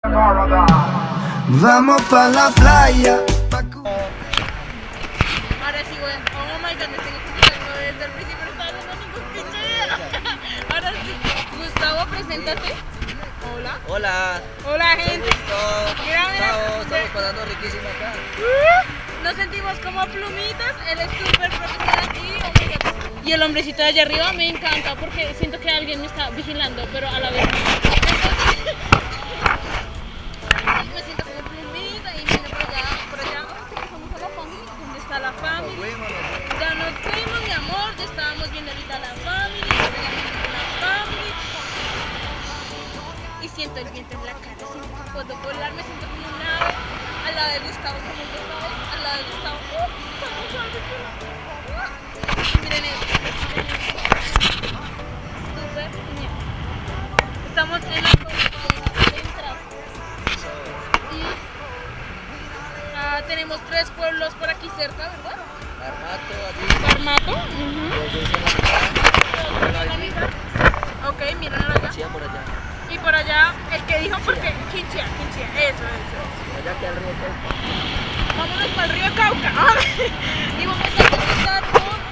Vamos pa' la playa. Ahora sí, bueno. Oh my god, me tengo que quitarlo desde el principio, no estaba dando ningún pinche idea. Ahora sí. Gustavo, preséntate. Hola. Hola. Hola, gente. Mira, mira. Estamos pasando riquísimo acá. Nos sentimos como plumitas. Él es súper profesional aquí. Oh my god. Y el hombrecito de allá arriba me encanta porque siento que alguien me está vigilando, pero a la vez no. Entonces, me siento como plumita y mira por allá, somos a la familia. ¿Dónde está la familia? Ya nos fuimos, mi amor, ya estábamos viendo ahorita la familia, la familia. Y siento el viento en la cara, siento que puedo volar, me siento como un ave, al lado de Gustavo, como tú sabes, al lado de Gustavo. Miren esto, súper genial. Estamos en la central. Y tenemos 3 pueblos por aquí cerca, ¿verdad? Armato, allí. Armato. Ok, mírenlo allá. Por allá. Y por allá, el que dijo, porque Quinchía, eso. Allá que al río Cauca. Vámonos para el río Cauca. Y vamos a visitar